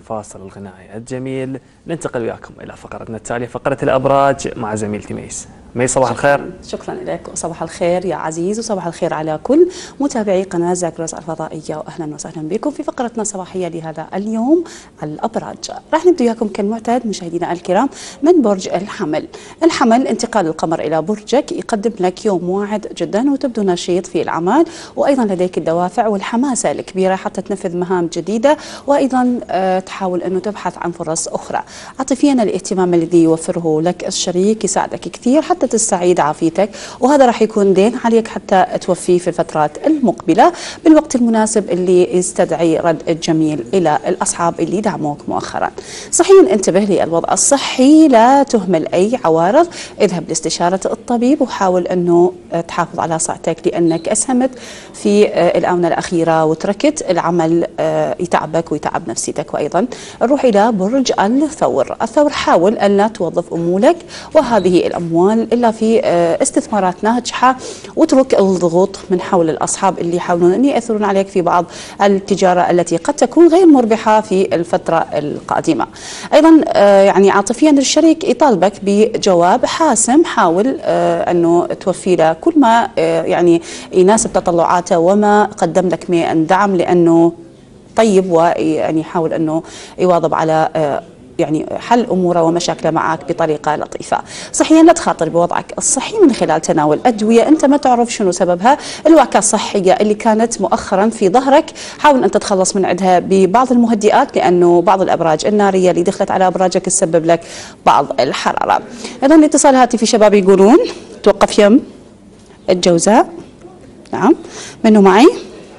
الفاصل الغنائي الجميل ننتقل وياكم إلى فقرتنا التالية، فقرة الأبراج مع زميلتي ميس. ميس صباح الخير. شكرا لك وصباح الخير يا عزيز وصباح الخير على كل متابعي قناة زاكروس الفضائية، وأهلا وسهلا بكم في فقرتنا الصباحية لهذا اليوم الأبراج. راح نبدأ وياكم كالمعتاد مشاهدينا الكرام من برج الحمل. الحمل انتقال القمر إلى برجك يقدم لك يوم واعد جدا وتبدو نشيط في الأعمال، وأيضا لديك الدوافع والحماسة الكبيرة حتى تنفذ مهام جديدة، وأيضا تحاول أنه تبحث عن فرص أخرى. عاطفيا الاهتمام الذي يوفره لك الشريك يساعدك كثير حتى تستعيد عافيتك، وهذا راح يكون دين عليك حتى توفيه في الفترات المقبلة بالوقت المناسب اللي يستدعي رد الجميل إلى الأصحاب اللي دعموك مؤخرا. صحيا انتبه للوضع الصحي، لا تهمل أي عوارض، اذهب لاستشارة الطبيب وحاول أنه تحافظ على صحتك، لأنك أسهمت في الآونة الأخيرة وتركت العمل يتعبك ويتعب نفسيتك. وأيضا نروح إلى برج الثور. الثور حاول أن لا توظف أمولك وهذه الأموال إلا في استثمارات ناجحة، واترك الضغوط من حول الأصحاب اللي يحاولون أن يأثرون عليك في بعض التجارة التي قد تكون غير مربحة في الفترة القادمة. أيضا يعني عاطفيا الشريك يطالبك بجواب حاسم، حاول أنه توفي له كل ما يعني يناسب تطلعاته وما قدم لك من دعم، لأنه طيب ويعني يحاول أنه يواظب على يعني حل أموره ومشاكله معك بطريقة لطيفة. صحيا لا تخاطر بوضعك الصحي من خلال تناول أدوية أنت ما تعرف شنو سببها. الوعكة الصحية اللي كانت مؤخرا في ظهرك حاول أن تتخلص من عندها ببعض المهدئات، لأنه بعض الأبراج النارية اللي دخلت على أبراجك تسبب لك بعض الحرارة. أيضا اتصال هاتفي شباب يقولون توقف يم الجوزاء. نعم، منو معي؟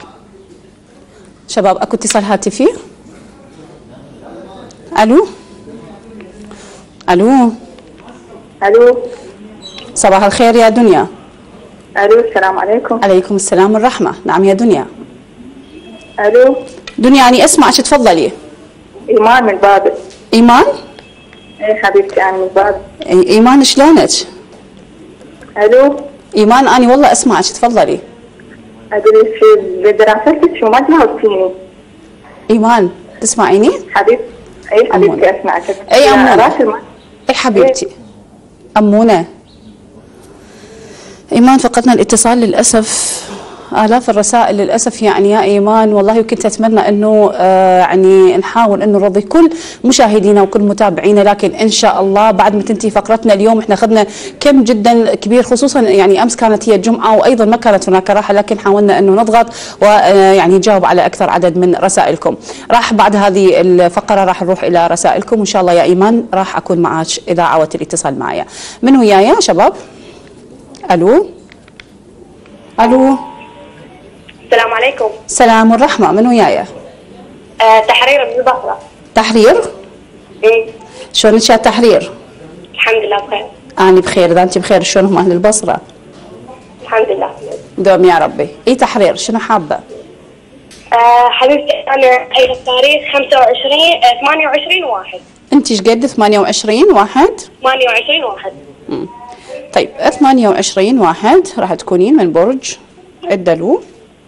شباب أكو اتصال هاتفي. ألو ألو الو، صباح الخير يا دنيا. الو السلام عليكم. عليكم السلام والرحمة. نعم يا دنيا. الو دنيا أني أسمعك، تفضلي. ايمان من بابل. إيمان؟ ايه حبيبتي انا من بابل. إيمان شلونك؟ الو إيمان أني والله أسمعك، تفضلي. اقول لك بدراستك شو ما جاوبتيني. إيمان تسمعيني؟ حبيبتي اي حبيبتي اسمعك. اي أمونة. اي حبيبتي. أمونة. إيمان فقدنا الاتصال للأسف، آلاف الرسائل للأسف يعني يا إيمان، والله وكنت أتمنى أنه يعني نحاول أنه نرضي كل مشاهدينا وكل متابعينا، لكن إن شاء الله بعد ما تنتهي فقرتنا اليوم احنا أخذنا كم جدا كبير، خصوصا يعني أمس كانت هي الجمعة وأيضا ما كانت هناك راحة، لكن حاولنا أنه نضغط ويعني نجاوب على أكثر عدد من رسائلكم. راح بعد هذه الفقرة راح نروح إلى رسائلكم وإن شاء الله يا إيمان راح أكون معك إذا عاودت الاتصال معي. من ويايا شباب؟ ألو ألو. السلام عليكم. السلام والرحمة. من ويايا؟ تحرير من البصرة. تحرير؟ ايه. شلونك يا تحرير؟ الحمد لله بخير. أنا بخير، إذا أنت بخير شلون هم أهل البصرة؟ الحمد لله. دوم يا ربي. إي تحرير شنو حابة؟ حبيبتي أنا قايلة التاريخ 28/1. أنت ايش قد 28/1؟ 28/1. طيب 28/1 راح تكونين من برج الدلو.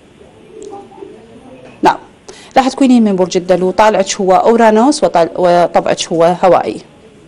نعم راح تكونين من برج الدلو، طالعك هو أورانوس وطبعك هو هوائي.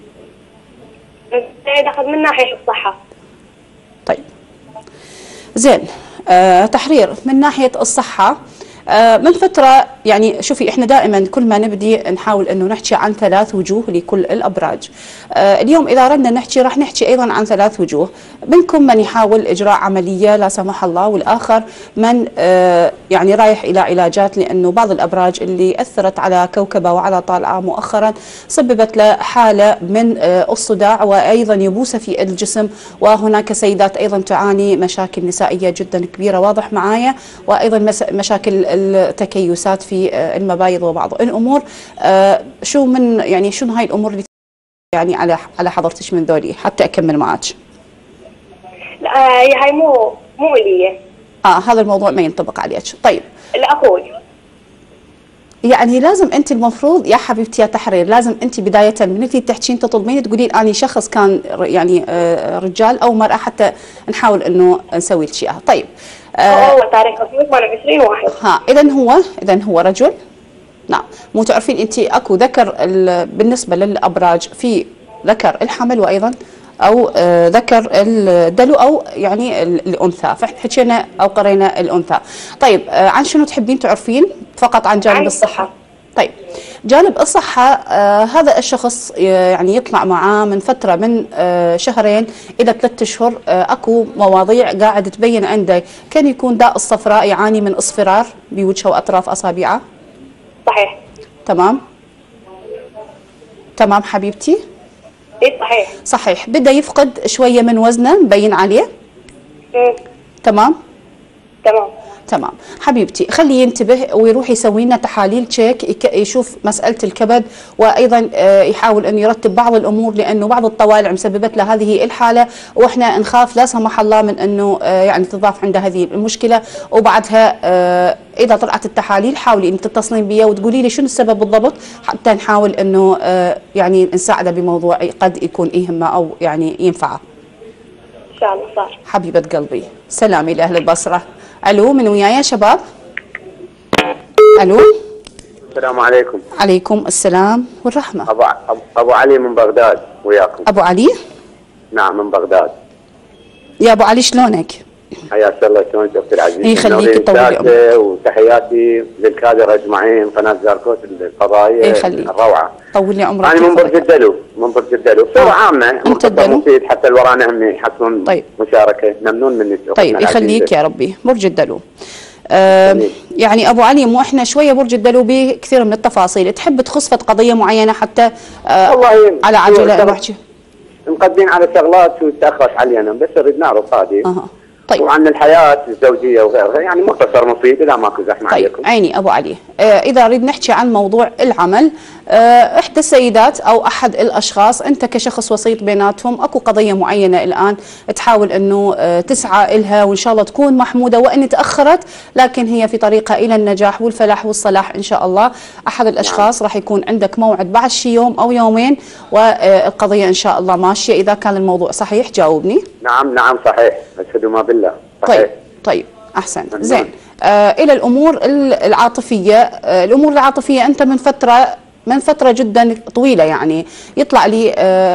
دخل من ناحية الصحة. طيب زين. تحرير من ناحية الصحة من فترة يعني شوفي احنا دائما كل ما نبدي نحاول انه نحكي عن 3 وجوه لكل الابراج. اليوم اذا ردنا نحكي راح نحكي ايضا عن 3 وجوه، منكم من يحاول اجراء عملية لا سمح الله، والاخر من يعني رايح الى علاجات، لانه بعض الابراج اللي اثرت على كوكبه وعلى طالعه مؤخرا سببت له حالة من الصداع وايضا يبوسه في الجسم، وهناك سيدات ايضا تعاني مشاكل نسائية جدا كبيرة واضح معايا، وايضا مشاكل التكيسات في المبايض وبعض الامور. شو من يعني شنو هاي الامور اللي يعني على حضرتك من ذولي حتى اكمل معك؟ لا هاي مو لي. هذا الموضوع ما ينطبق عليك. طيب لاخوي. يعني لازم انت المفروض يا حبيبتي يا تحرير، لازم انت بدايه من اللي تحكين تطلبين تقولين اني شخص كان يعني رجال او مراه حتى نحاول انه نسوي لك اياها. طيب هو تاريخ 28/1. اذا هو رجل. نعم. مو تعرفين انت اكو ذكر بالنسبه للابراج، في ذكر الحمل وايضا او ذكر الدلو او يعني الانثى، فاحنا حكينا او قرينا الانثى. طيب عن شنو تحبين تعرفين؟ فقط عن جانب الصحه. طيب جانب الصحة هذا الشخص يعني يطلع معاه من فترة من شهرين إلى 3 أشهر أكو مواضيع قاعد تبين عنده، كان يكون داء الصفراء، يعاني من اصفرار بوجهه وأطراف أصابعه. صحيح. تمام تمام حبيبتي. ايه صحيح. صحيح. بدأ يفقد شوية من وزنه مبين عليه. تمام تمام تمام حبيبتي. خليه ينتبه ويروح يسوي لنا تحاليل تشيك، يشوف مسألة الكبد، وأيضا يحاول أن يرتب بعض الأمور، لأنه بعض الطوالع مسببت له هذه الحالة، وإحنا نخاف لا سمح الله من أنه يعني تضاف عنده هذه المشكلة. وبعدها إذا طلعت التحاليل حاولي أن تتصلين بي وتقولي لي شنو السبب بالضبط، حتى نحاول أنه يعني نساعده بموضوع قد يكون يهمه أو يعني ينفعه. ان شاء الله. صار حبيبة قلبي. سلامي لأهل البصرة. الو، من وياي يا شباب؟ الو. السلام عليكم. عليكم السلام والرحمة. ابو علي من بغداد وياكم. ابو علي؟ نعم من بغداد. يا ابو علي شلونك؟ حياك الله، شلونك اختي العزيزه؟ يخليك يطول عمرك. وتحياتي للكادر اجمعين، قناه زاركوت الفضائيه الروعه. طول لي عمرك. انا من برج الدلو، من برج الدلو، بصوره عامه انت الدلو؟ مفيد حتى اللي ورانا هم يحصلون. طيب مشاركه، ممنون منك. طيب يخليك يا ربي. برج الدلو. يعني ابو علي، مو احنا شويه برج الدلو بكثير من التفاصيل، تحب تخص قضيه معينه حتى والله على عجله نحكي مقدمين على شغلات وتاخرت علينا، بس نريد نعرف هذه. طيب. وعن الحياه الزوجيه وغيرها، يعني مختصر مفيد اذا ماكو زحمه طيب عليكم. عيني ابو علي. اذا نريد نحكي عن موضوع العمل، احدى السيدات او احد الاشخاص انت كشخص وسيط بيناتهم، اكو قضيه معينه الان تحاول انه تسعى لها، وان شاء الله تكون محموده، وان تاخرت لكن هي في طريقها الى النجاح والفلاح والصلاح ان شاء الله. احد الاشخاص راح يكون عندك موعد بعد شي يوم او يومين، والقضيه ان شاء الله ماشيه. اذا كان الموضوع صحيح جاوبني. نعم صحيح، اشهد ما بالله. صحيح. طيب احسن. زين. الى الامور العاطفيه. الامور العاطفيه انت من فتره جدا طويله يعني يطلع لي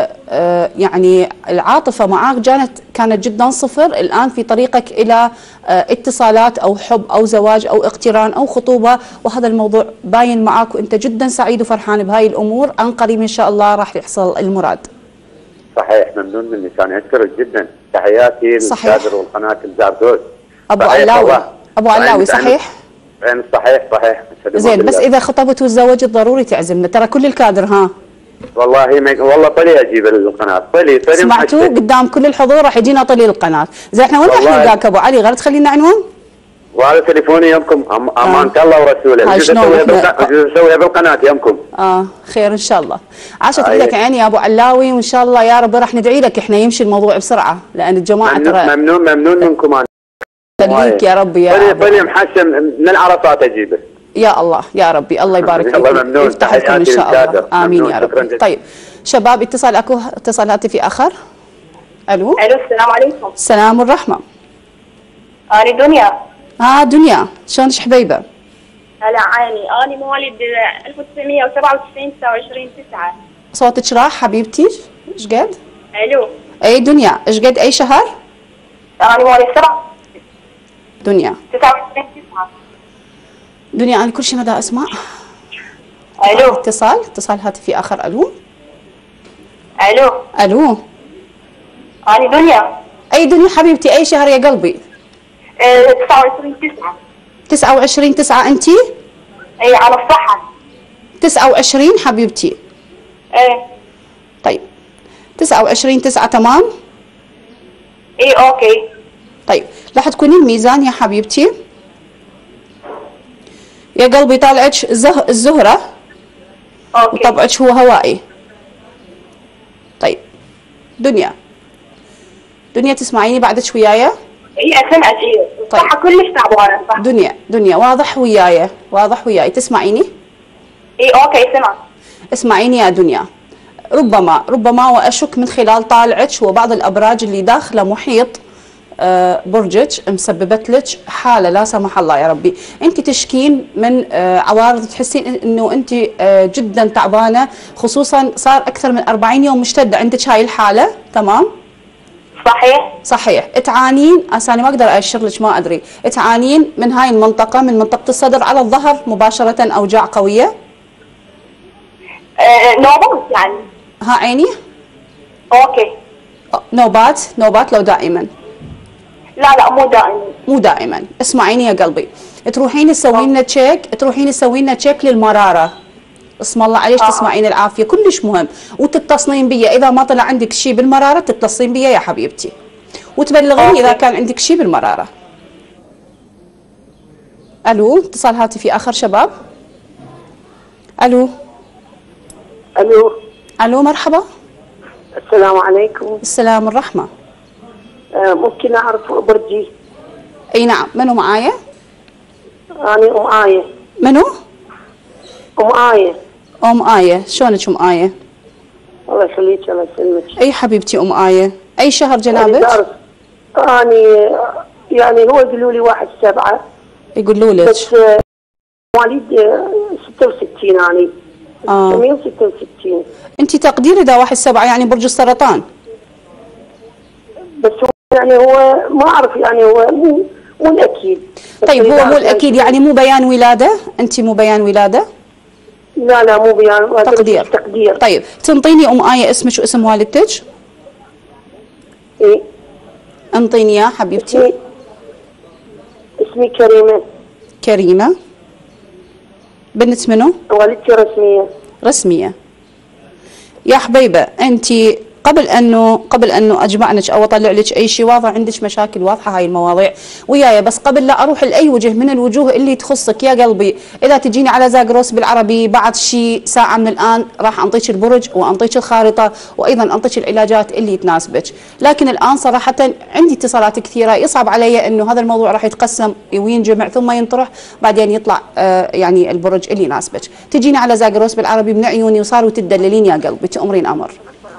يعني العاطفه معك كانت جدا صفر، الان في طريقك الى اتصالات او حب او زواج او اقتران او خطوبه، وهذا الموضوع باين معك وانت جدا سعيد وفرحان بهاي الامور. عن قريب ان شاء الله راح يحصل المراد. صحيح، ممنون منك، انا اشكرك جدا. تحياتي للكادر والقناه الزاركوت. ابو علاوي. ابو علاوي صحيح؟ صحيح. زين، بس اذا خطبت وتزوجت ضروري تعزمنا، ترى كل الكادر. ها والله طلي اجيب القناه، طلي سمعتوا قدام كل الحضور راح يجينا طلي القناه. زين احنا وين راح نلقاك ابو علي؟ غير تخلينا عنوان؟ وهذا تليفوني يمكم. امانه الله ورسوله. يجوز اسويها بالقناه يمكم. خير ان شاء الله. عاشت لك عيني يا ابو علاوي، وان شاء الله يا رب راح ندعي لك احنا يمشي الموضوع بسرعه، لان الجماعه ترى ممنون منكم. انا خليك يا ربي. يا طلي محشم من العرصات اجيبه. يا الله يا ربي، الله يبارك فيك. الله ممنون. يفتح لكم ان شاء الله. امين يا رب. طيب شباب، اكو اتصال هاتفي اخر. الو. السلام عليكم. السلام والرحمه. انا دنيا. دنيا، شلونك حبيبه؟ هلا عيني. انا مواليد 1997 29/9. صوتك راح حبيبتي. ايش قد؟ الو. اي دنيا، ايش قد اي شهر؟ انا مواليد 7 دنيا 29/9. دنيا انا كل شيء مدى اسمع. الو. اتصال هاتفي اخر. الو. انا دنيا. اي دنيا حبيبتي، اي شهر يا قلبي؟ 29/9. 29/9 انتي؟ اي على الصحة. 29 حبيبتي. ايه. طيب 29/9 تمام؟ اي اوكي. طيب راح تكوني الميزان يا حبيبتي. يا قلبي طالعك الزهرة. اوكي. وطبعك هو هوائي. طيب دنيا تسمعيني بعدك ويايا؟ اي اسمعك. طيب. صح كلش تعبانة. صح. دنيا واضح وياي تسمعيني؟ اي اوكي سمع. اسمعيني يا دنيا، ربما واشك من خلال طالعك وبعض الابراج اللي داخله محيط برجك مسببت لك حاله لا سمح الله يا ربي، انت تشكين من عوارض، تحسين انه انت جدا تعبانه، خصوصا صار اكثر من 40 يوم مشتده عندك هاي الحاله، تمام؟ صحيح. صحيح. تعانين، هسه انا ما اقدر اشر لك، ما ادري، تعانين من هاي المنطقه، من منطقه الصدر على الظهر مباشره، اوجاع قويه؟ نوبات يعني. ها عيني؟ اوكي. نوبات لو دائما؟ لا مو دائما. مو دائما. اسمعيني يا قلبي، تروحين تسوين لنا تشيك للمراره. اسم الله عليك تسمعين العافيه، كلش مهم، وتتصلين بيا اذا ما طلع عندك شيء بالمراره، تتصلين بيا يا حبيبتي وتبلغيني اذا كان عندك شيء بالمراره. الو، اتصال هاتفي اخر شباب. الو مرحبا. السلام عليكم. السلام والرحمه. ممكن اعرف برجي؟ اي نعم. منو معايا؟ أنا أم آية. منو؟ أم آية. أم آية، شلونك أم آية؟ الله يخليك الله يسلمك. أي حبيبتي أم آية، أي شهر جنابك؟ أنا يعني هو يقولوا لي 1/7. يقولوا لك؟ بس مواليد 66 يعني. 1966. أنت تقدير إذا 1/7 يعني برج السرطان؟ بس هو يعني هو ما أعرف، يعني هو مو الأكيد. طيب هو مو الأكيد يعني مو بيان ولادة؟ أنت مو بيان ولادة؟ لا مو بيان، تقدير. طيب تنطيني أم آية اسمك واسم والدتك؟ إيه. انطيني يا حبيبتي. اسمي كريمة. كريمة. بنت منو؟ والدتي رسمية. يا حبيبة أنت قبل انه اجمعنك او اطلع لك اي شيء واضح عندك مشاكل واضحه هاي المواضيع وياي، بس قبل لا اروح لاي وجه من الوجوه اللي تخصك يا قلبي، اذا تجيني على زاغروس بالعربي بعد شيء ساعه من الان راح انطيك البرج وانطيك الخارطه وايضا انطيك العلاجات اللي تناسبك، لكن الان صراحه عندي اتصالات كثيره، يصعب علي انه هذا الموضوع راح يتقسم وينجمع ثم ينطرح بعدين يطلع يعني البرج اللي يناسبك. تجيني على زاغروس بالعربي من عيوني وصاروا تدللين يا قلبي، تأمرين امر.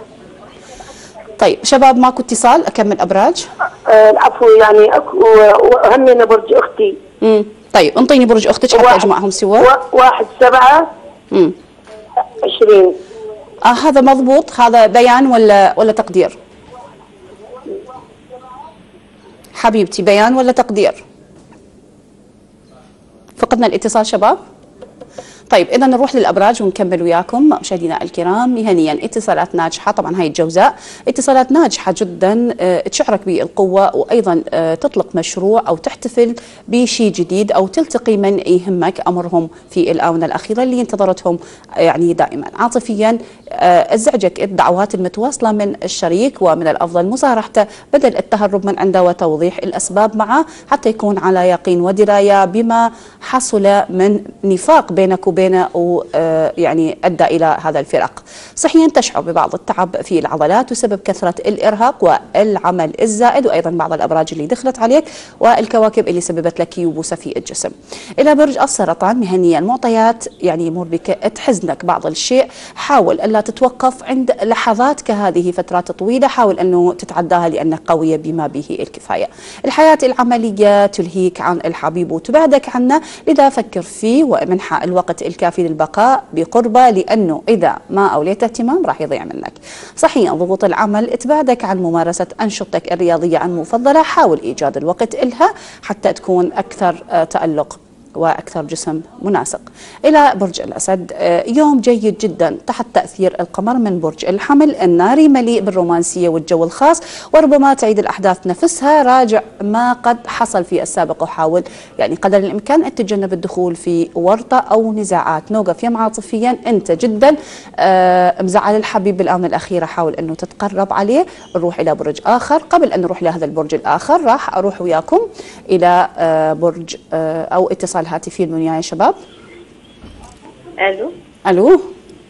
طيب شباب ماكو اتصال، اكمل ابراج؟ العفو، يعني اكو همنا برج اختي. طيب انطيني برج اختك حتى اجمعهم سوا. 1/7/20. هذا مضبوط؟ هذا بيان ولا تقدير؟ حبيبتي بيان ولا تقدير؟ فقدنا الاتصال شباب. طيب اذا نروح للابراج ونكمل وياكم مشاهدينا الكرام مهنيا. اتصالات ناجحه، طبعا هاي الجوزاء اتصالات ناجحه جدا، تشعرك بالقوه وايضا تطلق مشروع او تحتفل بشيء جديد او تلتقي من يهمك امرهم في الاونه الاخيره اللي انتظرتهم يعني دائما. عاطفيا ازعجك الدعوات المتواصله من الشريك ومن الافضل مصارحته بدل التهرب من عنده وتوضيح الاسباب معه حتى يكون على يقين ودرايه بما حصل من نفاق بينك وبينه ويعني ادى الى هذا الفراق. صحيا تشعر ببعض التعب في العضلات بسبب كثره الارهاق والعمل الزائد وايضا بعض الابراج اللي دخلت عليك والكواكب اللي سببت لك يبوسه في الجسم. الى برج السرطان مهنيا المعطيات يعني يمر بك تحزنك بعض الشيء، حاول الا تتوقف عند لحظات كهذه فترات طويله، حاول انه تتعداها لانك قويه بما به الكفايه. الحياه العمليه تلهيك عن الحبيب وتبعدك عنه، لذا فكر فيه ومنحه الوقت الكافي للبقاء بقربه، لانه اذا ما اوليت اهتمام راح يضيع منك. صحيا ضغوط العمل تبعدك عن ممارسه انشطتك الرياضيه المفضله، حاول ايجاد الوقت لها حتى تكون اكثر تالق واكثر جسم مناسق. الى برج الاسد يوم جيد جدا تحت تاثير القمر من برج الحمل الناري، مليء بالرومانسيه والجو الخاص، وربما تعيد الاحداث نفسها. راجع ما قد حصل في السابق وحاول يعني قدر الامكان ان تتجنب الدخول في ورطه او نزاعات. نوقف يم عاطفيا انت جدا مزعل الحبيب بالاونه الاخيره، حاول انه تتقرب عليه. نروح الى برج اخر. قبل ان نروح لهذا البرج الاخر راح اروح وياكم الى برج او اتصال هاتفي من يا شباب. الو الو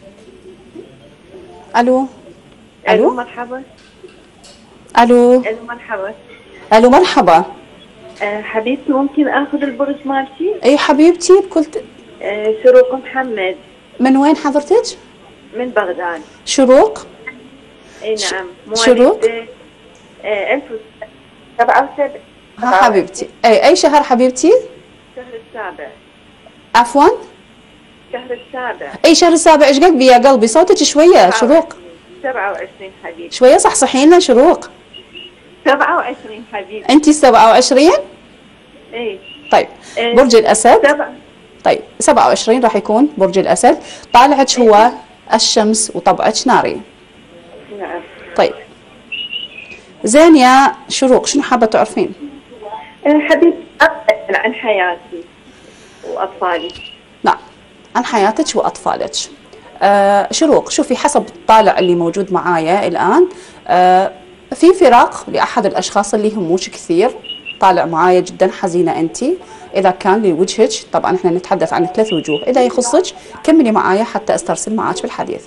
الو الو مرحبا. الو مرحبا. الو مرحبا. حبيبتي ممكن اخذ البرج مالتي؟ اي حبيبتي بكل شروق محمد. من وين حضرتك؟ من بغداد. شروق؟ اي نعم. شروق؟ 77. ها حبيبتي، أي شهر حبيبتي؟ شهر السابع. عفوا؟ شهر السابع. أي شهر السابع؟ إيش قلبي يا قلبي؟ صوتك شوية شروق. 27 حبيبي. شوية صحصحينا شروق. 27 حبيبي. أنت 27؟ إيه. طيب برج الأسد. 7. طيب 27 راح يكون برج الأسد. طالعك هو الشمس وطبعك ناري. نعم. طيب زين يا شروق، شنو حابة تعرفين؟ حبيبي أسأل عن حياتي وأطفالي. نعم، عن حياتك وأطفالك. شروق، شوفي حسب الطالع اللي موجود معايا الآن، في فراق لأحد الأشخاص اللي يهموش كثير. طالع معايا جدا حزينة أنت. إذا كان لوجهك، طبعا احنا نتحدث عن 3 وجوه، إذا يخصك كملي معايا حتى أسترسل معاك في الحديث.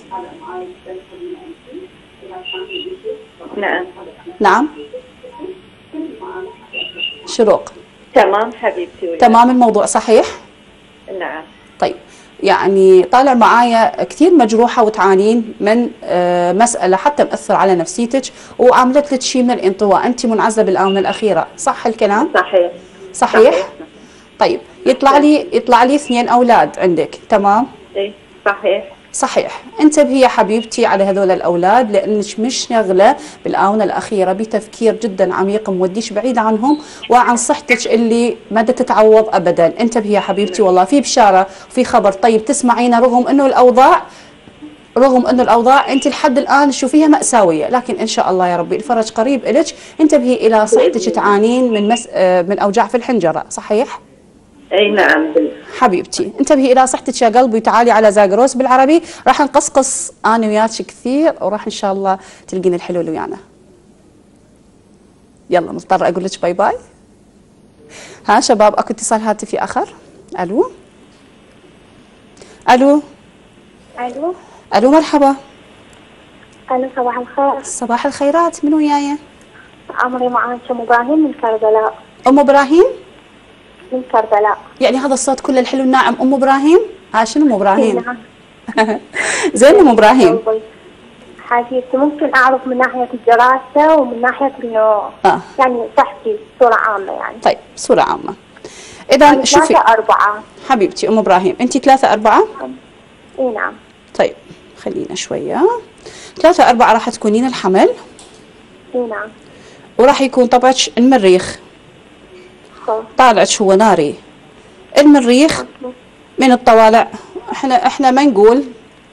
نعم. نعم شروق. تمام حبيبتي. تمام الموضوع صحيح؟ نعم. طيب يعني طالع معايا كثير مجروحة وتعانين من مسألة حتى مأثر على نفسيتك وعملت لك شيء من الانطواء، أنت منعزلة بالآونة الأخيرة، صح الكلام؟ صحيح. صحيح؟ طيب يطلع لي 2 أولاد عندك، تمام؟ إيه صحيح. صحيح. انتبهي يا حبيبتي على هذول الأولاد، لأنك مش شغلة بالآونة الأخيرة بتفكير جدا عميق موديش بعيد عنهم وعن صحتك اللي ما تتعوض أبدا. انتبهي يا حبيبتي، والله في بشارة وفي خبر طيب تسمعينه، رغم أنه الأوضاع أنت لحد الآن تشوفيها مأساوية، لكن إن شاء الله يا ربي الفرج قريب إلك. انتبهي إلى صحتك، تعانين من أوجاع في الحنجرة، صحيح؟ اي نعم. حبيبتي انتبهي الى صحتك يا قلبي وتعالي على زاغروس بالعربي، راح نقصقص انا وياك كثير وراح ان شاء الله تلقين الحلول ويانا. يلا مضطره اقول لك باي باي. ها شباب، اكو اتصال هاتفي اخر. الو الو الو الو مرحبا. الو صباح الخير. صباح الخيرات، من وياي؟ عمري معاك ام ابراهيم من كربلاء. ام ابراهيم من كربلاء. يعني هذا الصوت كله الحلو الناعم. ام ابراهيم، شنو ام ابراهيم؟ نعم. زين ام ابراهيم. حبيبتي ممكن اعرف من ناحيه الدراسه ومن ناحيه انه يعني صحتي بصوره عامه يعني. طيب بصوره عامه. اذا شوفي 3-4 حبيبتي ام ابراهيم، انت 3-4؟ اي نعم. طيب خلينا شويه. 3-4 راح تكونين الحمل. اي نعم. وراح يكون طبعك المريخ. طالعك هو ناري. المريخ من الطوالع، احنا ما نقول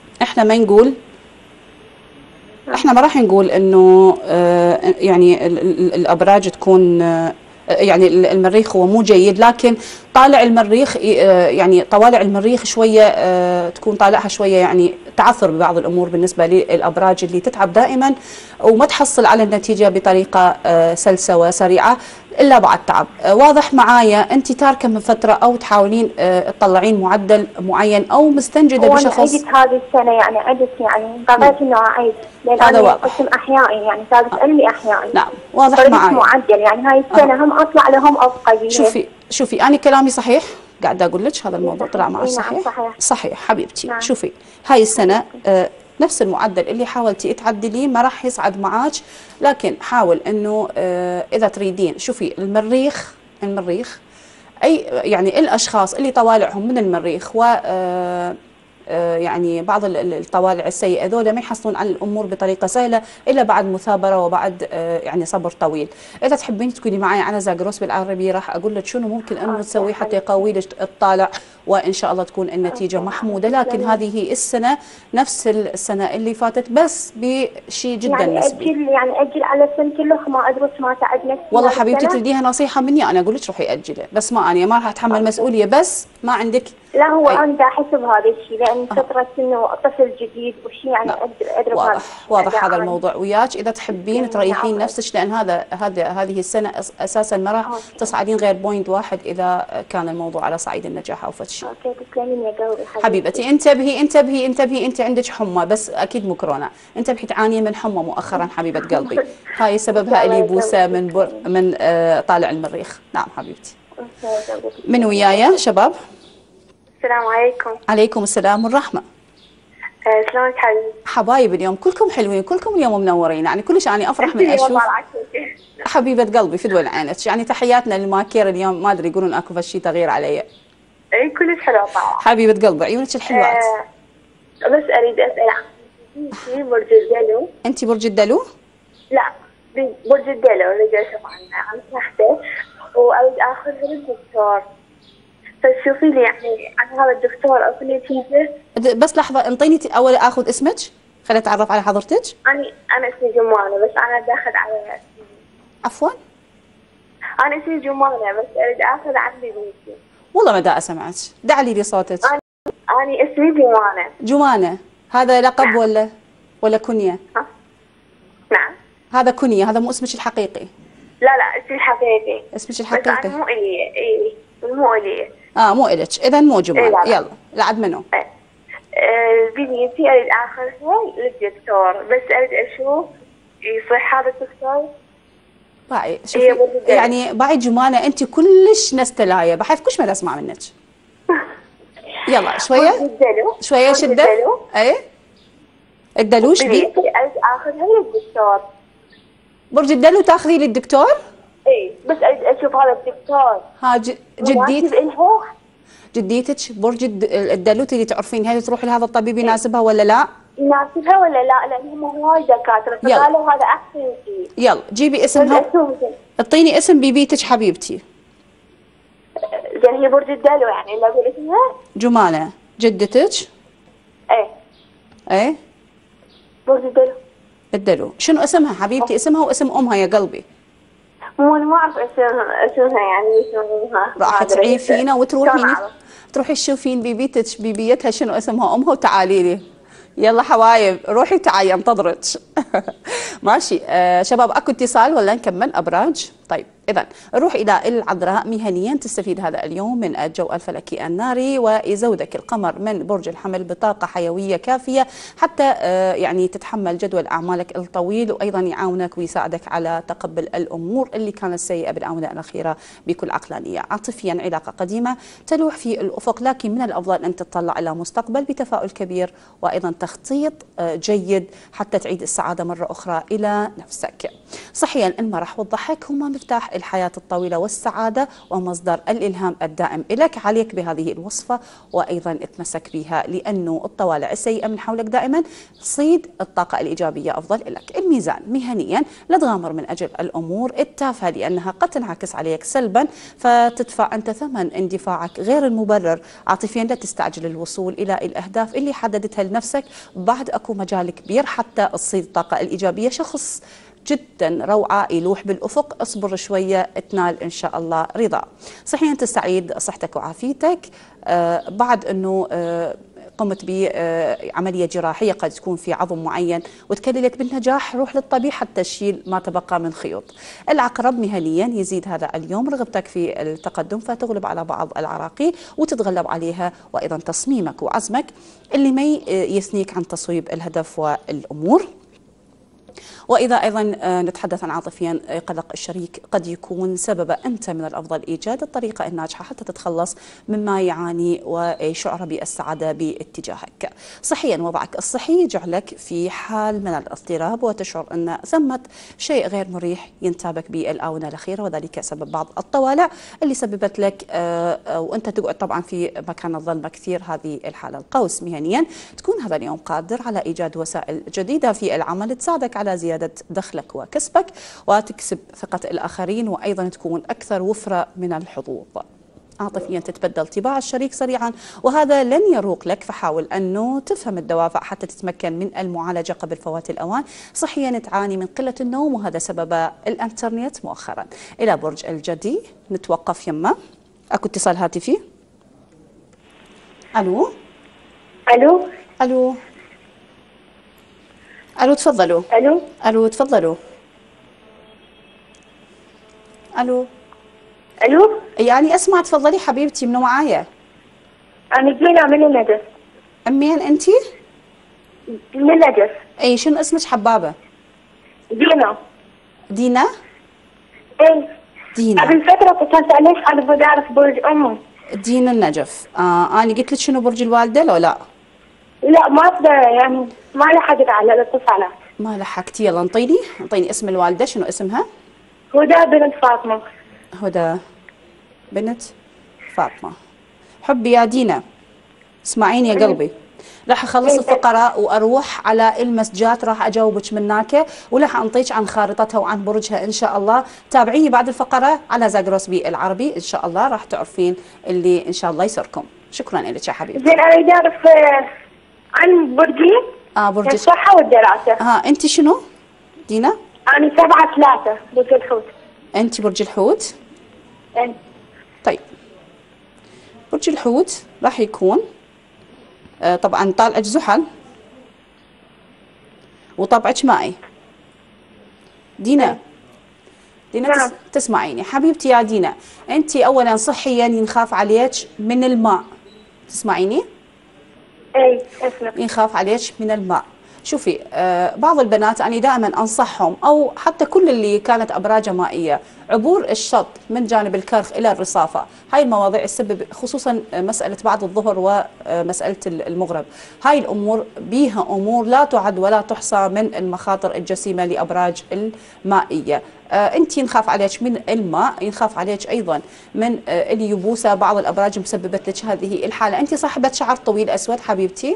احنا ما راح نقول انه يعني الابراج تكون يعني المريخ هو مو جيد، لكن طالع المريخ يعني طوالع المريخ شويه تكون طالعها شويه يعني تعثر ببعض الامور بالنسبه للابراج اللي تتعب دائما وما تحصل على النتيجه بطريقه سلسه وسريعه الا بعد تعب. واضح معايا انت تاركه من فتره او تحاولين تطلعين معدل معين او مستنجده بشخص. عدت هذه السنه يعني عدت يعني قررت انه اعيد لان انا قسم احيائي يعني ثالث علمي احيائي. نعم واضح معايا. معدل يعني هاي السنه هم اطلع لهم افقد. شوفي انا كلامي صحيح، قاعده اقول لك هذا الموضوع طلع معك صحيح؟ صحيح. صحيح حبيبتي. نعم. شوفي هاي السنه نفس المعدل اللي حاولتي تعدليه ما راح يصعد معك، لكن حاول انه اذا تريدين. شوفي المريخ اي يعني الاشخاص اللي طوالعهم من المريخ و يعني بعض الطوالع السيئه ذولا ما يحصلون على الامور بطريقه سهله الا بعد مثابره وبعد يعني صبر طويل. اذا تحبين تكوني معي على زاغروس بالعربي راح اقول لك شنو ممكن انه تسوي حتى يقوي لك الطالع وان شاء الله تكون النتيجه محموده. لكن هذه هي السنه نفس السنه اللي فاتت بس بشيء جدا يعني نسبي. يعني اجل على السنه كله ما ادرس ما تعب نفسي. والله حبيبتي تريديها نصيحه مني انا اقول لك روحي اجله، بس ما راح اتحمل مسؤوليه، بس ما عندك. لا هو انا دا احسب هذا الشيء لان فتره انه طفل جديد وشيء يعني ادرك واضح هذا الموضوع وياك. اذا تحبين تريحين نفسك لان هذه السنه اساسا ما راح تصعدين غير بوينت واحد اذا كان الموضوع على صعيد النجاح او فد شيء. اوكي تسلمين يا قلبي حبيبتي. انتبهي انت عندك حمى بس اكيد مو كورونا، انتبهي تعاني من حمى مؤخرا حبيبه قلبي. هاي سببها اللي بوسه من طالع المريخ. نعم حبيبتي. من ويايا شباب؟ السلام عليكم. عليكم السلام والرحمة. شلونك حبيبي؟ حبايب اليوم كلكم حلوين، كلكم اليوم منورين، يعني كلش اني افرح من اشوف حبيبه قلبي فدوى عينك. يعني تحياتنا للماكير اليوم، ما ادري يقولون اكو شيء تغيير علي. اي كلش حلوه طبعا حبيبه قلبي عيونك الحلوات. بس اريد اسال عن برج الدلو. انت برج الدلو؟ لا برج الدلو اريد اشوف عن صحته واريد اخذها للدكتور، فتشوفي لي يعني عن هذا الدكتور او كل نتيجه. بس لحظه انطيني اول اخذ اسمك، خليني اتعرف على حضرتك. انا اسمي جمانه بس انا داخل على عفوا؟ انا اسمي جمانه بس اريد اخذ عن بنتي. والله ما دا اسمعك، دعلي لي صوتك. انا اسمي جمانه. جمانه هذا لقب نعم. ولا كنيه؟ نعم هذا كنيه، هذا مو اسمك الحقيقي. لا اسمي الحقيقي. اسمك الحقيقي بس انا مو الي. اي مو الي. مو الك، اذا مو جمانه. يلا لعد منو؟ بنتي اريد اخذها للدكتور بس اريد اشوف يصح هذا الدكتور. باعي شوفي يعني باعي جمانه انت كلش نستلايه، بحيث كلش ما اسمع منك. يلا شويه شويه شده. اي الدلو شديد. اريد اخذها للدكتور. برج الدلو تاخذي للدكتور؟ اي بس اريد اشوف هذا الدكتور. جديتك برج الدلو تريدي تعرفين هل تروحي لهذا الطبيب يناسبها ولا لا؟ يناسبها ولا لا؟ لان هم هواي دكاتره فقالوا هذا احسن شيء. يلا جيبي اسمها، اعطيني اسم بيبيتك حبيبتي. زين هي برج الدلو يعني اللي اقول اسمها؟ جمانه جدتك؟ ايه برج الدلو. الدلو شنو اسمها حبيبتي؟ اسمها واسم امها يا قلبي. مو انا ما اعرف اسمها يعني اسمها. راح تعيفينا تروحي تشوفين بيبيتها شنو اسمها امها وتعالي لي. يلا حوايب روحي تعالي انتظرك. ماشي شباب اكو اتصال ولا نكمل ابراج؟ طيب اذا نروح الى العذراء. مهنيا تستفيد هذا اليوم من الجو الفلكي الناري، ويزودك القمر من برج الحمل بطاقه حيويه كافيه حتى يعني تتحمل جدول اعمالك الطويل، وايضا يعاونك ويساعدك على تقبل الامور اللي كانت سيئه بالاونه الاخيره بكل عقلانيه. عاطفيا علاقه قديمه تلوح في الافق، لكن من الافضل ان تطلع الى مستقبل بتفاؤل كبير، وايضا تخطيط جيد حتى تعيد السعاده مره اخرى الى نفسك. صحيا المرح والضحك هما مفتاح الحياة الطويلة والسعادة ومصدر الإلهام الدائم لك. عليك بهذه الوصفة وأيضا اتمسك بها، لأنه الطوالع السيئة من حولك دائما صيد الطاقة الإيجابية أفضل لك. الميزان مهنيا لا تغامر من أجل الأمور التافهة لأنها قد تنعكس عليك سلبا، فتدفع أنت ثمن اندفاعك غير المبرر. عاطفيا لا تستعجل الوصول إلى الأهداف اللي حددتها لنفسك، بعد أكو مجال كبير حتى تصيد الطاقة الإيجابية. شخص جدا روعة يلوح بالأفق، اصبر شوية تنال إن شاء الله رضا. صحيا تستعيد صحتك وعافيتك بعد أنه قمت بعملية جراحية قد تكون في عظم معين وتكللك بالنجاح، روح للطبيب حتى تشيل ما تبقى من خيوط. العقرب مهنيا يزيد هذا اليوم رغبتك في التقدم، فتغلب على بعض العراقيل وتتغلب عليها، وأيضا تصميمك وعزمك اللي ما يثنيك عن تصويب الهدف والأمور. وإذا أيضا نتحدث عن عاطفيا قلق الشريك قد يكون سبب أنت من الأفضل إيجاد الطريقة الناجحة حتى تتخلص مما يعاني ويشعر بالسعادة باتجاهك. صحيا وضعك الصحي يجعلك في حال من الاضطراب وتشعر أن ثمة شيء غير مريح ينتابك بالآونة الأخيرة، وذلك سبب بعض الطوالع اللي سببت لك وأنت تقعد طبعا في مكان الظلمة كثير هذه الحالة. القوس مهنيا تكون هذا اليوم قادر على إيجاد وسائل جديدة في العمل تساعدك على زيادة دخلك وكسبك وتكسب ثقة الآخرين، وأيضا تكون أكثر وفرة من الحظوظ. عاطفيا تتبدل طباع الشريك سريعا وهذا لن يروق لك، فحاول أنه تفهم الدوافع حتى تتمكن من المعالجة قبل فوات الأوان. صحيا تعاني من قلة النوم وهذا سبب الانترنت مؤخرا. إلى برج الجدي نتوقف يمه. أكو اتصال هاتفي. ألو ألو ألو ألو تفضلوا. ألو تفضلوا. ألو يعني أسمع تفضلي حبيبتي، منو معايا؟ أنا دينا من النجف. منين أنتي؟ من النجف. أي شنو اسمك حبابة؟ دينا. إيه دينا. قبل فترة كنت أسألك أنا بدي أعرف برج أمي. دينا النجف. أنا قلت لك شنو برج الوالدة لو لا؟ لا ما أقدر يعني ما لحقت على الاتصالات. ما لحقتي. يلا انطيني اسم الوالدة، شنو اسمها؟ هدى بنت فاطمة. هدى بنت فاطمة. حبي يا دينا اسمعيني يا قلبي، راح اخلص الفقره واروح على المسجات، راح اجاوبك من هناك وراح انطيك عن خارطتها وعن برجها ان شاء الله. تابعيني بعد الفقره على زاغروس بالعربي ان شاء الله، راح تعرفين اللي ان شاء الله يسركم. شكرا لك يا حبيبتي. زين اريد اعرف عن برجي. برجك الصحة والدراسة. انت شنو دينا؟ انا 7/3 برج الحوت. انت برج الحوت؟ طيب برج الحوت راح يكون طبعا طالعك زحل وطبعك مائي. دينا تسمعيني حبيبتي يا دينا، انت اولا صحيا ينخاف عليك من الماء. تسمعيني؟ اي اسمع. ينخاف عليك من الماء. شوفي بعض البنات أنا دائما أنصحهم أو حتى كل اللي كانت أبراجها مائية عبور الشط من جانب الكرخ إلى الرصافة. هاي المواضيع تسبب خصوصا مسألة بعد الظهر ومسألة المغرب، هاي الأمور بيها أمور لا تعد ولا تحصى من المخاطر الجسيمة لأبراج المائية. أنت ينخاف عليك من الماء، ينخاف عليك أيضا من اليبوسة. بعض الأبراج مسببت لك هذه الحالة. أنت صاحبة شعر طويل أسود حبيبتي؟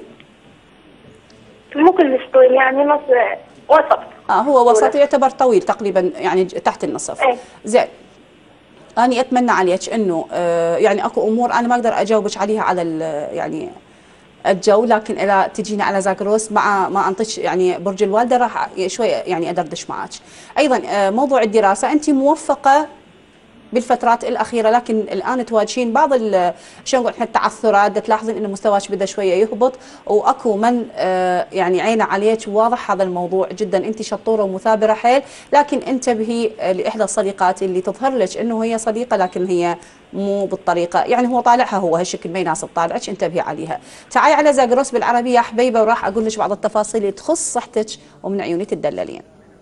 مو كلش طويل يعني نص وسط. هو وسط يعتبر طويل تقريبا يعني تحت النصف. زين أنا أتمنى عليك إنه يعني أكو أمور أنا ما أقدر أجاوبك عليها على يعني الجو، لكن إذا تجينا على زاغروس مع ما أنطيك يعني برج الوالدة راح شوي يعني أدردش معك. أيضا موضوع الدراسة أنت موفقة بالفترات الاخيره، لكن الان تواجهين بعض شلون نقول احنا التعثرات، تلاحظين ان مستواك بدا شويه يهبط واكو من يعني عينه عليك، واضح هذا الموضوع جدا. انت شطوره ومثابره حيل، لكن انتبهي لاحدى الصديقات اللي تظهر لك انه هي صديقه لكن هي مو بالطريقه، يعني هو طالعها هو هالشكل ما يناسب طالعك، انتبهي عليها. تعالي على زاغروس بالعربي يا حبيبه وراح اقول لك بعض التفاصيل اللي تخص صحتك ومن عيوني تدللين.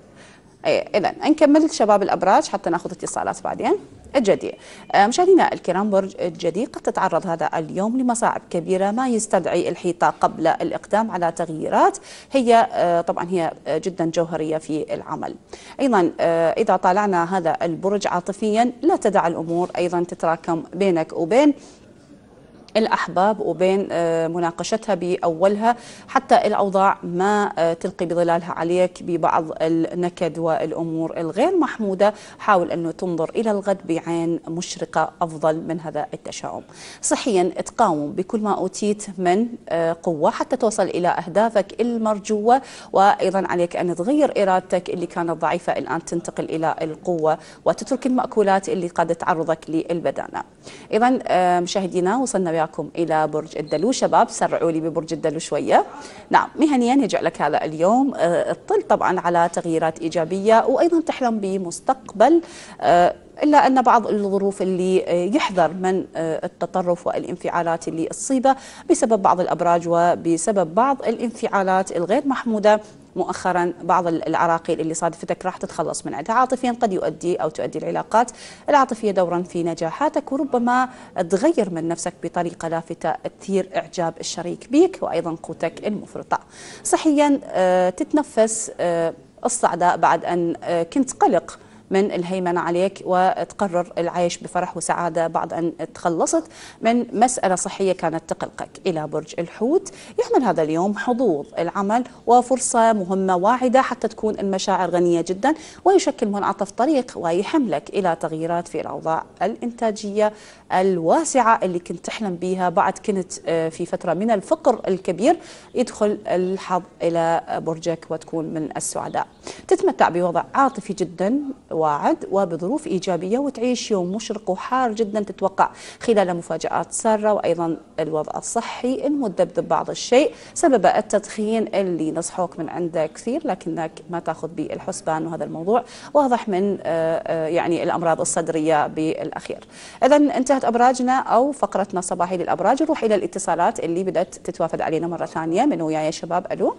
اذا نكمل شباب الابراج حتى ناخذ اتصالات بعدين. الجدي مشاهدينا الكرام، برج الجدي قد تتعرض هذا اليوم لمصاعب كبيره ما يستدعي الحيطه قبل الاقدام على تغييرات هي طبعا هي جدا جوهريه في العمل. ايضا اذا طالعنا هذا البرج عاطفيا لا تدع الامور ايضا تتراكم بينك وبين الأحباب وبين مناقشتها بأولها، حتى الأوضاع ما تلقي بظلالها عليك ببعض النكد والأمور الغير محمودة. حاول أنه تنظر إلى الغد بعين مشرقة أفضل من هذا التشاؤم. صحيا تقاوم بكل ما أوتيت من قوة حتى توصل إلى أهدافك المرجوة، وأيضا عليك أن تغير إرادتك اللي كانت ضعيفة الآن تنتقل إلى القوة وتترك المأكولات اللي قد تعرضك للبدانة. إذا مشاهدينا وصلنا وياكم إلى برج الدلو. شباب سرعوا لي ببرج الدلو شوية. نعم مهنيا يجع لك هذا اليوم تطل طبعا على تغييرات إيجابية وأيضا تحلم بمستقبل، إلا أن بعض الظروف اللي يحذر من التطرف والانفعالات اللي تصيبه بسبب بعض الأبراج وبسبب بعض الانفعالات الغير محمودة مؤخرا. بعض العراقيل اللي صادفتك راح تتخلص من عندها. عاطفيا قد يؤدي أو تؤدي العلاقات العاطفية دورا في نجاحاتك، وربما تغير من نفسك بطريقة لافتة تثير إعجاب الشريك بك وأيضا قوتك المفرطة. صحيا تتنفس الصعداء بعد أن كنت قلق من الهيمنة عليك وتقرر العيش بفرح وسعادة بعد أن تخلصت من مسألة صحية كانت تقلقك. إلى برج الحوت يحمل هذا اليوم حظوظ العمل وفرصة مهمة واعدة حتى تكون المشاعر غنية جدا، ويشكل منعطف طريق ويحملك إلى تغييرات في الأوضاع الإنتاجية الواسعة اللي كنت تحلم بها. بعد كنت في فترة من الفقر الكبير، يدخل الحظ إلى برجك وتكون من السعداء. تتمتع بوضع عاطفي جدا واعد وبظروف إيجابية، وتعيش يوم مشرق وحار جدا تتوقع خلال مفاجآت سارة. وأيضا الوضع الصحي المذبذب بعض الشيء سبب التدخين اللي نصحوك من عنده كثير لكنك ما تاخذ بالحسبان، وهذا الموضوع واضح من يعني الأمراض الصدرية بالأخير. إذا انتهت أبراجنا أو فقرتنا الصباحية للأبراج. نروح إلى الاتصالات اللي بدأت تتوافد علينا مرة ثانية. من وياي يا شباب؟ ألو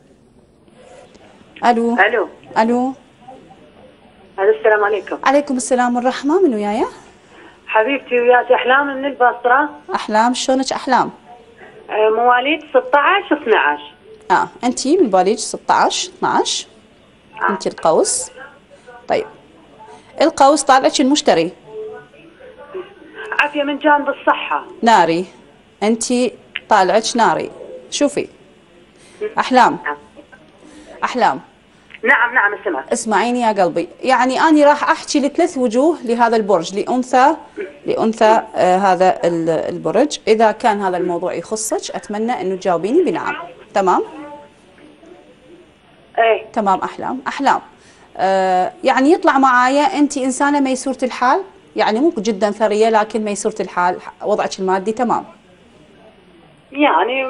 ألو الو ألو. السلام عليكم. عليكم السلام والرحمة. من وياي؟ حبيبتي وياك أحلام من البصرة. أحلام، شلونك أحلام؟ مواليد 16 12. انت من مواليد 16 12. انت القوس. طيب القوس طالعك المشتري. عافية من جانب الصحة. ناري. انت طالعك ناري. شوفي احلام. احلام. نعم نعم اسمع. اسمعيني يا قلبي، يعني أنا راح أحكي لثلاث وجوه لهذا البرج، لأنثى هذا البرج. إذا كان هذا الموضوع يخصك أتمنى أنه تجاوبيني بنعم. تمام؟ ايه تمام. أحلام يعني يطلع معايا أنت إنسانة ميسورة الحال، يعني مو جدا ثرية لكن ميسورة الحال، وضعك المادي تمام. يعني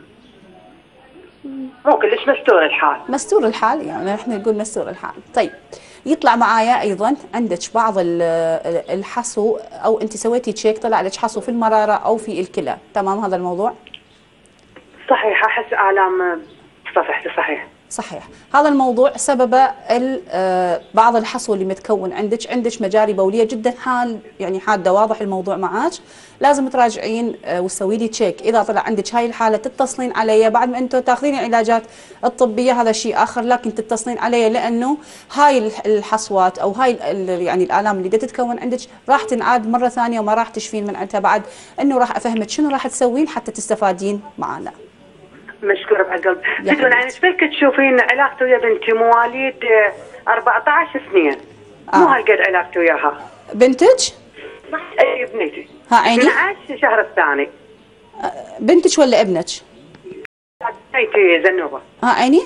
مو كلش مستور الحال. مستور الحال، يعني احنا نقول مستور الحال. طيب يطلع معايا ايضا عندك بعض الحصو، او انت سويتي تشيك طلع لك حصو في المراره او في الكلى. تمام هذا الموضوع؟ صحيح، احس الام صفحتي. صحيح. هذا الموضوع سببه بعض الحصو اللي متكون عندك مجاري بوليه جدا يعني حاده، واضح الموضوع معاك. لازم تراجعين وتسوي لي تشيك. اذا طلع عندك هاي الحاله تتصلين علي بعد ما انتم تاخذين العلاجات الطبيه، هذا شيء اخر، لكن تتصلين علي لانه هاي الحصوات او هاي يعني الالام اللي تتكون عندك راح تنعاد مره ثانيه وما راح تشفين من عندها، بعد انه راح افهمك شنو راح تسوين حتى تستفادين معنا. مشكورة بقلب. بدون يعني ايش بك تشوفين علاقته ويا بنتي مواليد 14 2. مو هالقد علاقته وياها. بنتك؟ اي بنتي. ها عيني. 12 شهر الثاني. بنتك ولا ابنك؟ بنتي زنوبة. ها عيني.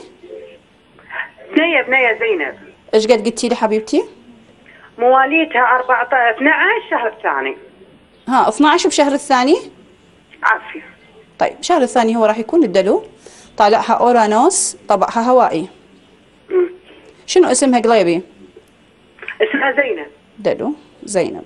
بنية زينب. ايش قد قلتي لي حبيبتي؟ مواليدها 12 شهر الثاني. 12 بشهر الثاني؟ عافية. طيب شهر الثاني هو راح يكون الدلو، طالعها اورانوس، طبعها هوائي. شنو اسمها قليبي؟ اسمها زينب. دلو زينب.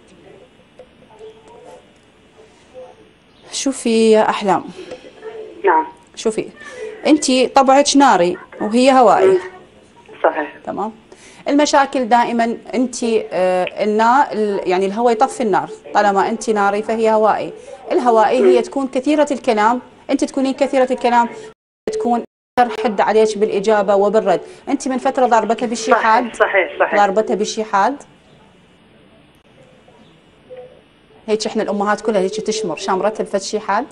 شوفي يا احلام. نعم. شوفي انت طبعك ناري وهي هوائي. صحيح. تمام. المشاكل دائما انت يعني الهواء يطفي النار، طالما انت ناري فهي هوائي. الهوائي هي تكون كثيرة الكلام، انت تكونين كثيرة الكلام، تكون اكثر حد عليك بالاجابة وبالرد. انت من فترة ضربتها بشي حاد؟ صحيح. ضربتها بشي حاد؟ هيك احنا الامهات كلها هيك تشمر، شامرتها بفد شي حاد؟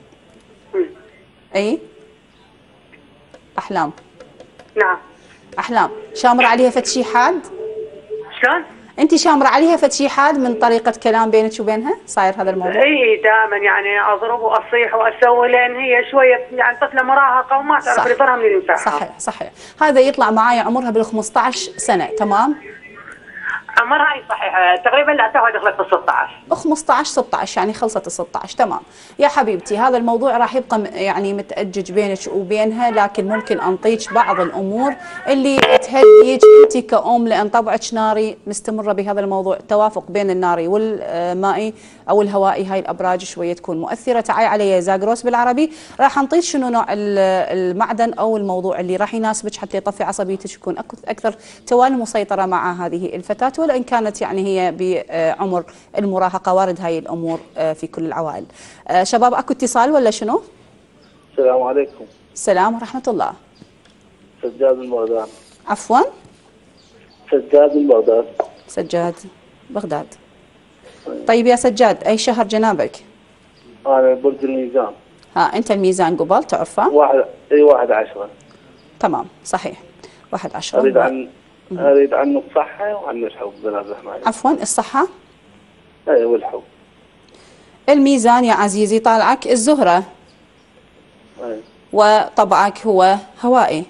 اي؟ احلام. نعم. احلام شامر عليها فد شي حاد؟ شلون؟ انت شامره عليها فد شي حاد من طريقه كلام بينك وبينها؟ صاير هذا الموضوع؟ اي دائما يعني اضرب واصيح واسوي، لان هي شويه يعني طفله مراهقه وما تعرف رضاها من ينفعها. صحيح. هذا يطلع معايا عمرها بال 15 سنه. تمام. عمرها اي صحيح تقريبا لا توها دخلت بال 16. 15 16 يعني خلصت ال 16. تمام يا حبيبتي. هذا الموضوع راح يبقى يعني متأجج بينك وبينها، لكن ممكن انطيك بعض الامور اللي تهديك انت كأم، لان طبعك ناري مستمره بهذا الموضوع. توافق بين الناري والمائي او الهوائي، هاي الابراج شويه تكون مؤثره. تعي علي يا زاغروس بالعربي. راح انطيك شنو نوع المعدن او الموضوع اللي راح يناسبك حتى يطفي عصبيتك، يكون اكثر توالي مسيطره مع هذه الفتاه، وإن كانت يعني هي بعمر المراهقة. وارد هاي الأمور في كل العوائل. شباب أكو اتصال ولا شنو؟ السلام عليكم. السلام ورحمة الله. سجاد من بغداد. عفوا؟ سجاد من بغداد. سجاد بغداد. طيب يا سجاد أي شهر جنابك؟ أنا برج الميزان. أنت الميزان قبل تعرفه؟ 1/10. تمام صحيح 1/10. أريد عنه الصحة وعنه الحب بلا زحمة. عفوا الصحة؟ أي والحب. الميزان يا عزيزي طالعك الزهرة. أي. وطبعك هو هوائي.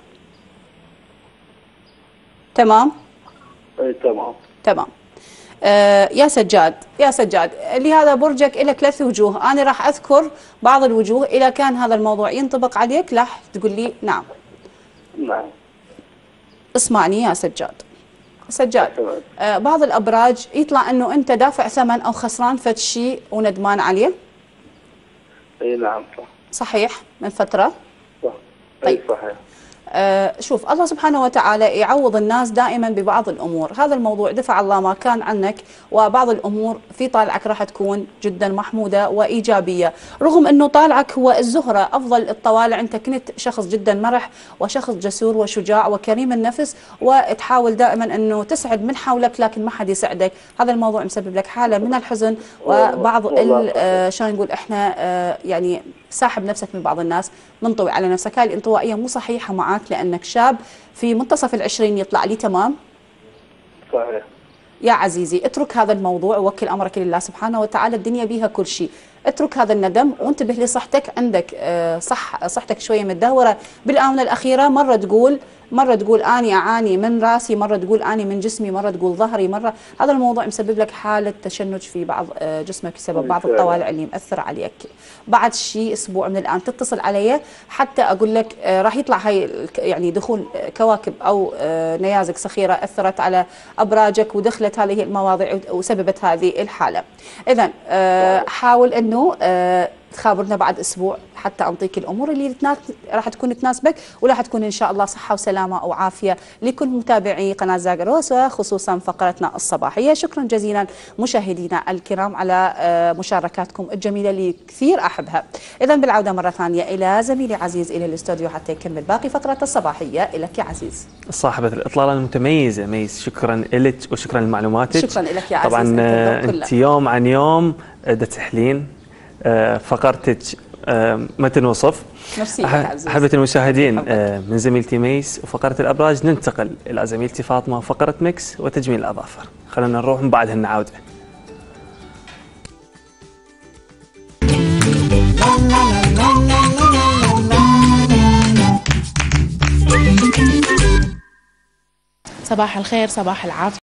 تمام؟ أي تمام. تمام. يا سجاد لهذا برجك لك 3 وجوه. أنا راح أذكر بعض الوجوه، إذا كان هذا الموضوع ينطبق عليك راح تقول لي نعم. نعم. اسمعني يا سجاد. بعض الأبراج يطلع أنه أنت دافع ثمن أو خسران فد شيء وندمان عليه. اي نعم صح. صحيح من فترة. صح. طيب. صحيح. شوف الله سبحانه وتعالى يعوض الناس دائما ببعض الأمور. هذا الموضوع دفع الله ما كان عنك، وبعض الأمور في طالعك راح تكون جدا محمودة وإيجابية، رغم أنه طالعك هو الزهرة أفضل الطوالع. أنت كنت شخص جدا مرح وشخص جسور وشجاع وكريم النفس، وتحاول دائما أنه تسعد من حولك لكن ما حد يسعدك. هذا الموضوع مسبب لك حالة من الحزن وبعض شلون نقول احنا يعني ساحب نفسك من بعض الناس، منطوي على نفسك. هاي الانطوائية مو صحيحة معك لأنك شاب في منتصف العشرين يطلع لي، تمام؟ صحيح. يا عزيزي اترك هذا الموضوع ووكل أمرك لله سبحانه وتعالى، الدنيا بيها كل شيء. اترك هذا الندم وانتبه لصحتك. عندك صحتك شوية متدهورة بالآونة الأخيرة، مرة تقول أني أعاني من راسي، مرة تقول أني من جسمي، مرة تقول ظهري، مرة هذا الموضوع مسبب لك حالة تشنج في بعض جسمك بسبب بعض الطوالع اللي مأثرة عليك. بعد شيء أسبوع من الآن تتصل علي حتى أقول لك راح يطلع هاي يعني دخول كواكب أو نيازك صخيرة أثرت على أبراجك ودخلت هذه المواضيع وسببت هذه الحالة. إذن حاول أنه تخابرنا بعد أسبوع حتى أنطيك الأمور اللي راح تكون تناسبك، وراح تكون إن شاء الله صحة وسلامة وعافية لكل متابعي قناة زاغروس وخصوصا فقرتنا الصباحية. شكرا جزيلا مشاهدينا الكرام على مشاركاتكم الجميلة اللي كثير أحبها. إذا بالعودة مرة ثانية إلى زميلي عزيز إلى الاستوديو حتى يكمل باقي فقرة الصباحية. إلك يا عزيز. صاحبة الإطلالة المتميزة ميس، شكرا لك وشكرا لمعلوماتك. شكرا لك يا عزيز. طبعا أنت يوم عن يوم تحلين فقرتك ما تنوصف. أحبة المشاهدين من زميلتي ميس وفقرة الأبراج ننتقل إلى زميلتي فاطمة وفقرة ميكس وتجميل الأظافر. خلينا نروح من بعدها نعود. صباح الخير، صباح العافية.